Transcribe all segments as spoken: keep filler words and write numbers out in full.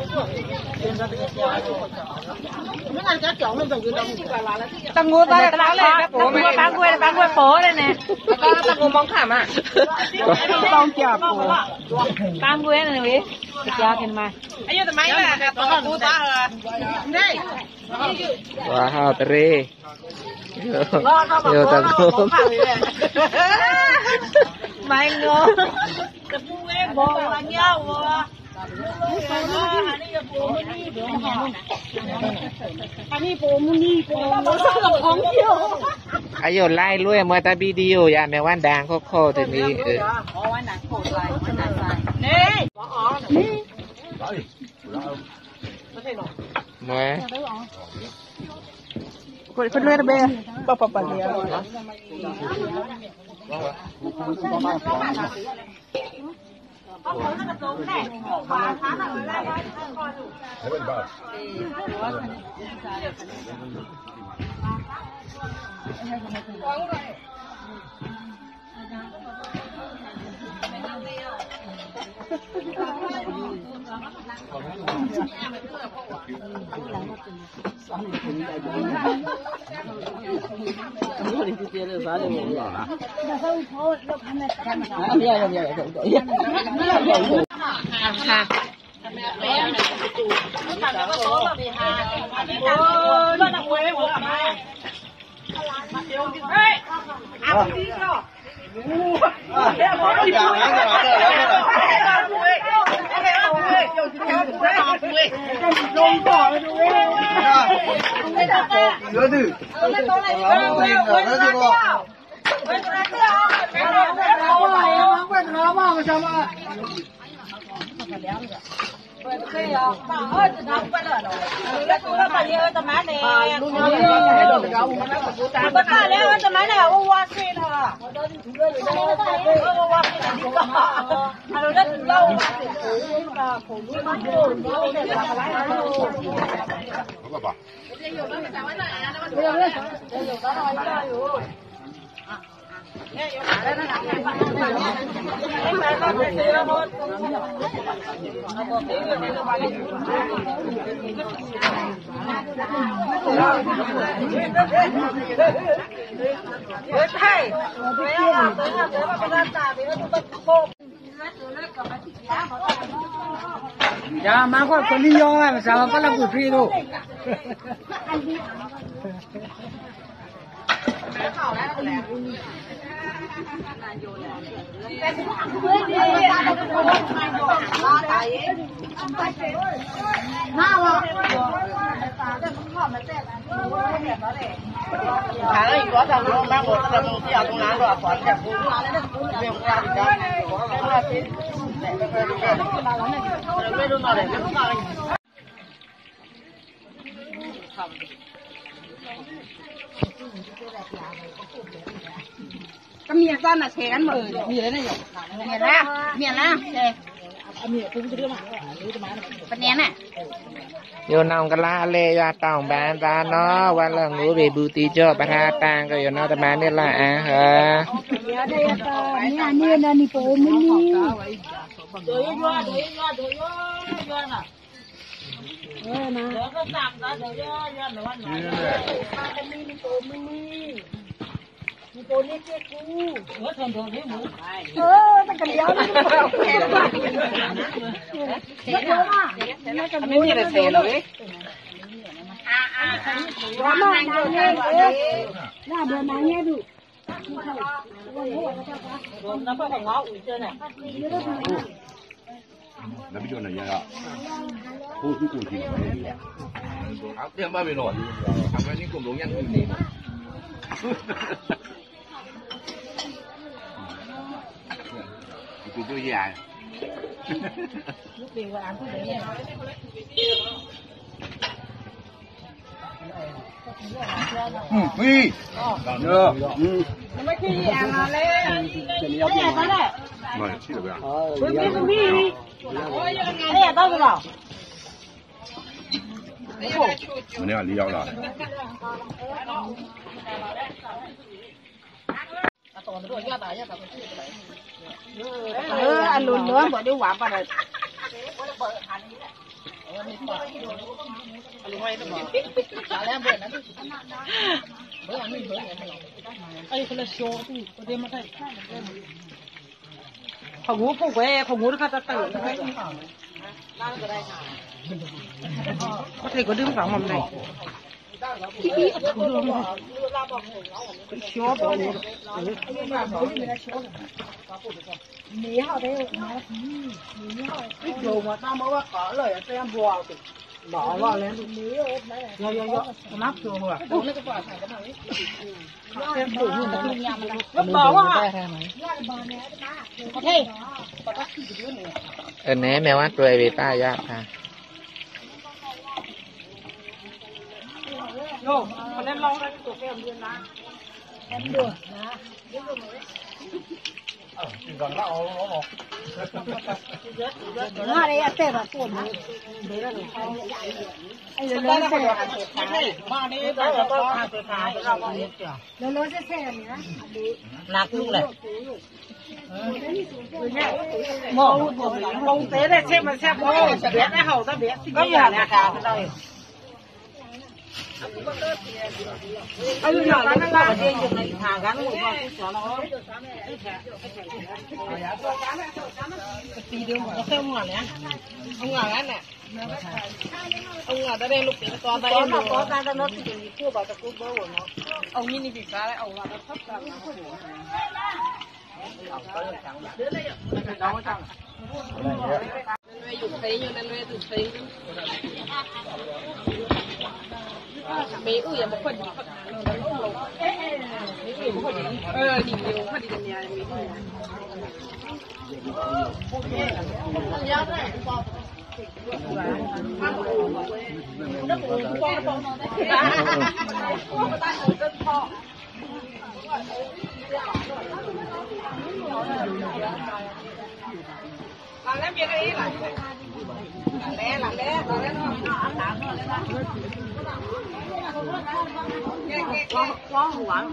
tăng ngô ta tăng ngô bán quê bán quê phố đây nè tăng ngô mong khảm à mong chả phố bán quê này nè cha cái mà ấy giờ máy là toàn tu ta rồi đây wow tre yo tăng ngô mày ngô tập quê bò là nhau ayo lai lui mà ta video ya mẹ quan đàng khô khô thì mi mẹ คนคนเลือดเบะปะปะปะเนี่ยya má con con đi vô mà sao có làm củ phi đâu tháng ấy có thằng nó mang một thằng một cái áo láng rồi còn đẹp cũng nhiều ra thì cái cái miệng ra là chén mà miệng này miệng ra miệng ra bên nhé nè yo nong kala le ya tong ban ta nó qua là ngủ về booty cho bà tha tang cái yo nó ta ban này là à hả nè nè nè nè phố mini rồi vô rồi vô rồi vô vô nè rồi mà rồi có sạp đó rồi vô vô nữa nữa cái mini phố mini cô đi kia cô ở thằng thằng thế mũ ơ ta cần đéo đi cái này là xe rồi à à đó mà nàng nghe là đồ nàng nghe đủ nó có thằng ngõ ủi chưa này là bây giờ này ya khu khu khu gì áo tiêm bao nhiêu rồi thằng cái những cùng đồ nhân gì tôi tôi dài phi được mấy khi ăn là lên cái này có đấy mày chỉ được à phi phi phi cái này tao rồi mình này lý do là ừ ăn luôn nữa bỏ đi quả vào rồi vậy đó mà trả lẽ bữa này bữa ăn mình bữa này ai phải là show thì có thể mà thấy không ngủ không quay không ngủ nó khát tao có thể có đứa vào mầm này show bỏ ngủ mía họ đây ít đồ mà tao mới có lời cho em bò bỏ vào lên yo yo yo nắp chuồng rồi bỏ quá có thể เออแหนแมวว่าตัวเวต้ายากค่ะ yo con em long ra tụi em điên lá em được lá nó đây ăn tép à cuốn đấy là anh lớn lớn xe mà đi đó là có hai cái thái cái rau này lớn lớn xe xe này lạc luôn này mồ mông tế này xem mà xem có biết cái hầu ta biết có nhà này cả cái đây anh nhỏ nó nó ở đây dùng này thả gắn một con cho nó tí đường có xem ông này ông ngà này ông ngà đây lúc tiền to tay em có tay nó thì cua vào cua bơ của nó ông nhìn đi bị cá đấy ông là nó thấp ra dùng thấy như nên dùng thấy mấy ư một phần gì mấy ư một phần gì ờ nhìn nhiều phần gì gần nhà mấy làm lẽ việc ấy làm lẽ làm lẽ làm lẽ nó ăn tạm thôi có có hoảng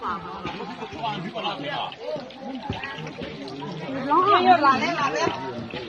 nó như là lẽ làm lẽ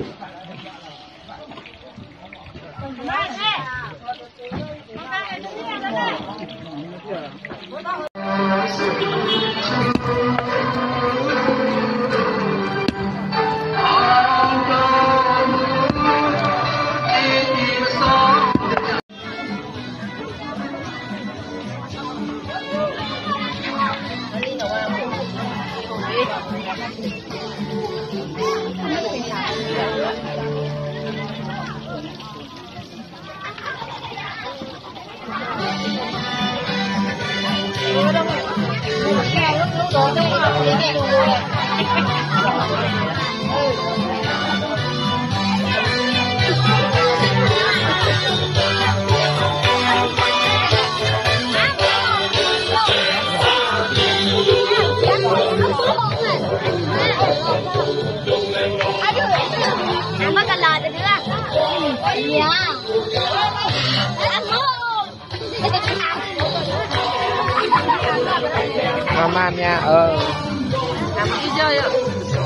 Mama nha ờ làm đi chơi ạ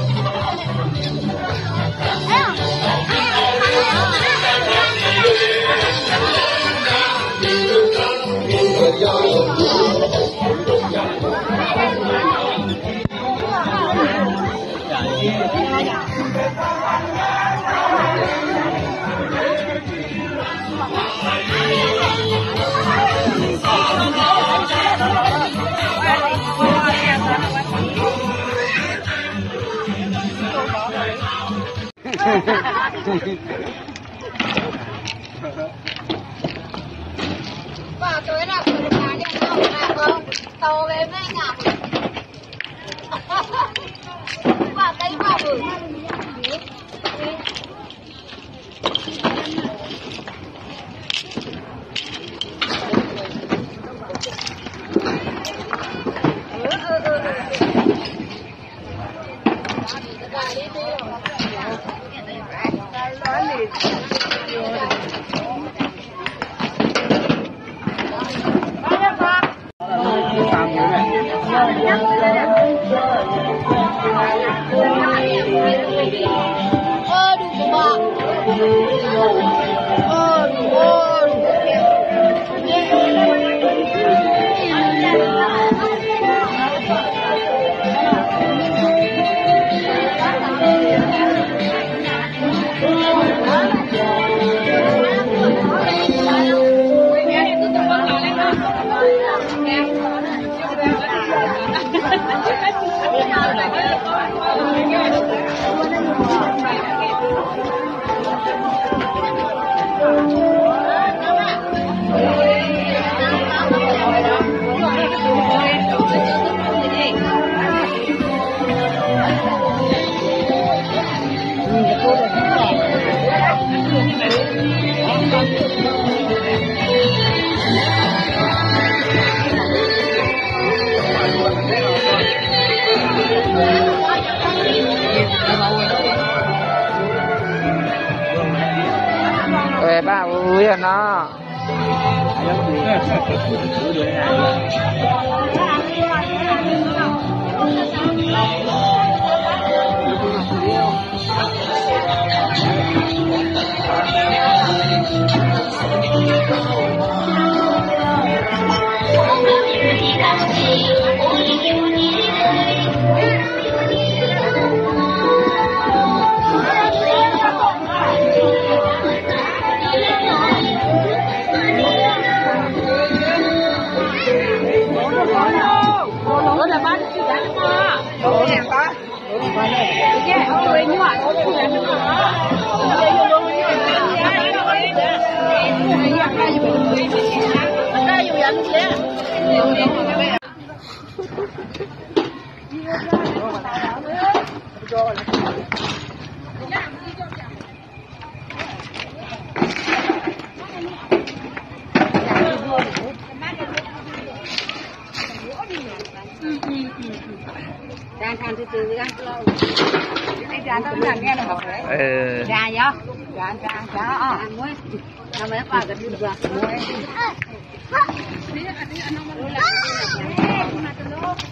Bà tối nào phải được nhà điện nào mà không tàu về với anh ạ. Bà tay bà bự. Ơ đủ bà. Ơ đủ ơ đủ. Về ba ui à nó. Đang ăn từ từ ra lâu. Cái giá nó là nghe nó học đấy. Ừ. Ra nhá. Giá giá giá à. Ăn muối. Làm mấy quả cái đường muối.